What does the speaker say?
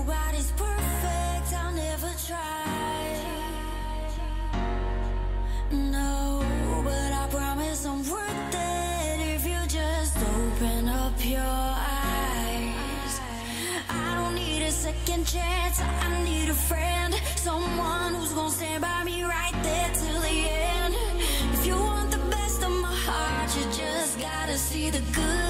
Nobody's perfect, I'll never try. No, but I promise I'm worth it if you just open up your eyes. I don't need a second chance, I need a friend, someone who's gonna stand by me right there till the end. If you want the best of my heart, you just gotta see the good